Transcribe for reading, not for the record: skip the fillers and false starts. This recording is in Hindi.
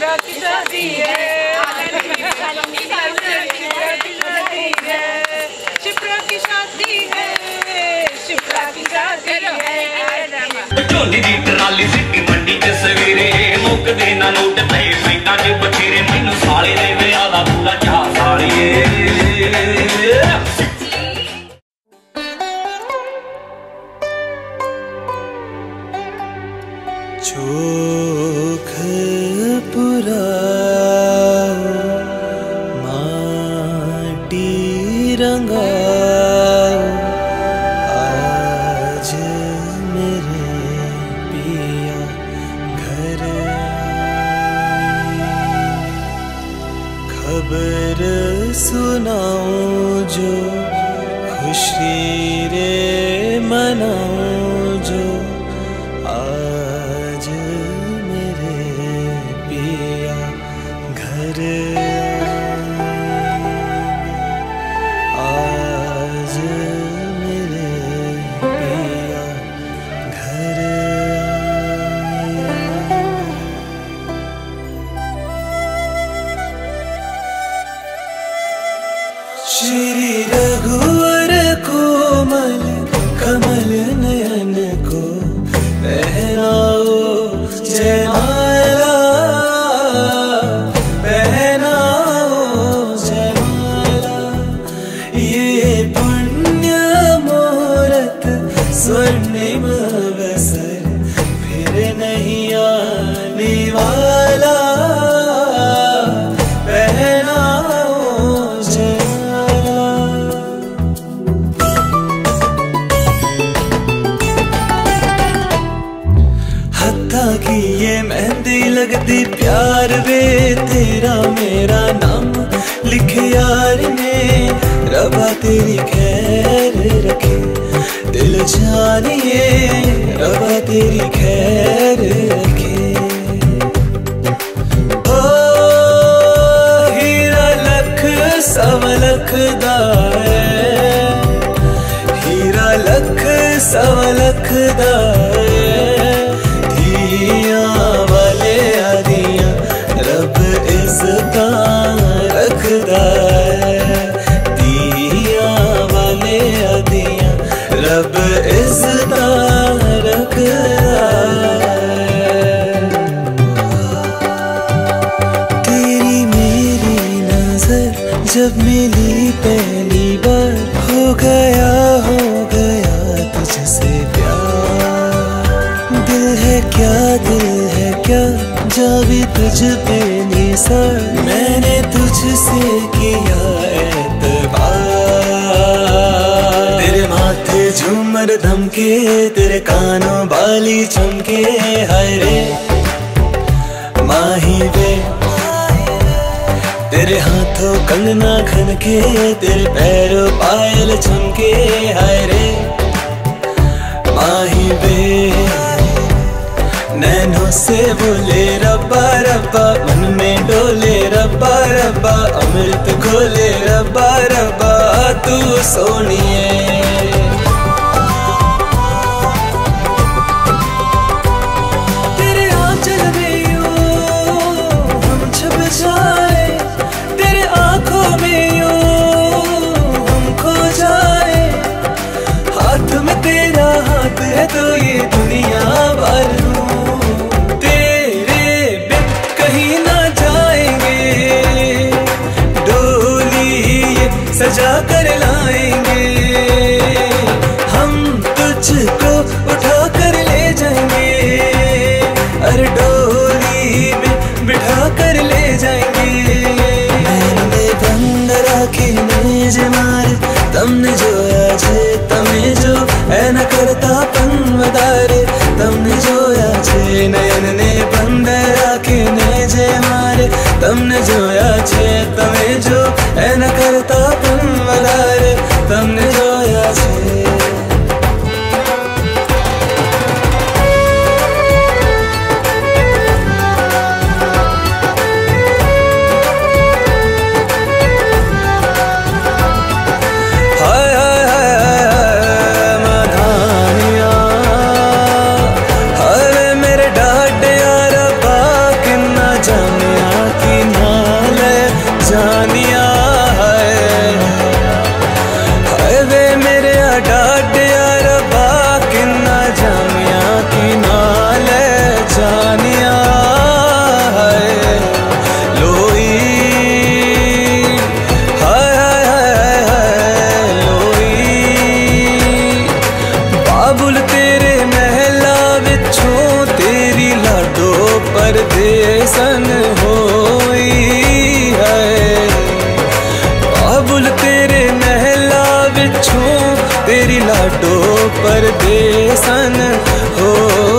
शिप्रा की शादी है, शिप्रा की शादी है, शिप्रा की शादी है। झोली दी ट्राली सिटी मंडी च सवेरे मुक देना नोट पे पैंटा च बचेरे मैनू साले दे विआह दा पूरा चाह सालिए। चोख पुरा माटी रंगा आज मेरे पिया घर खबर सुनाऊं जो खुशी रे मनाऊं जो आज मेरे पिया घर आज मेरे पिया घर श्री रघुवर कोमल कमल नयन को पहनाओ जयमाला, पहनाओ जयमाला। ये पुण्य मुहूर्त स्वर्णिम अवसर फिर नहीं आने वाला, पहनाओ जयमाला। हत्ता की ये मेहंदी लगती प्यार वे तेरा मेरा नाम लिखे यार ने, रबा तेरी खैर रखे दिल जानिए, रबा तेरी खैर रखे। ओ हीरा लख सवा लख दा है, हीरा लख सवा लख दा वाले आदियां रब इज़्ज़ता रखदा है, दिया वाले आदियां रब इज़्ज़ता रखदा है। तेरी मेरी नजर जब मिली पहली बार हो गया तुझसे प्यार। दिल है क्या जावी तुझ पे निसार, मैंने तुझसे किया एतबार। तेरे माथे झूमर धमके, तेरे कानों बाली चमके, हाय रे माही वे। तेरे हाथों कंगना खनके, तेरे पैरों पायल चमके, हाय रे माही वे। नैनों से बोले रब्बा रब्बा, मन में डोले रब्बा रब्बा, अमृत खोले रब्बा रब्बा तू सोनिए। तेरे आंचल में यूं हम छुप जाए, तेरे आंखों में यूं हम खो जाए। हाथ में तेरा हाथ है तो ये दुनिया भर सजा कर लाएंगे, हम तुझको उठा कर ले जाएंगे, अरे डोली में बिठा कर ले जाएंगे। मैंने बंद राखी मेज मार तमने जो आज तमें जो है न करता पनवदारे, तमने जो आज नयन ने बंद राखी मेज मारे, तमने जो आज तमें जो है न करता पनवदारे, तमने जो आज। जाने पूछूं तेरी लाडो परदेसन हो।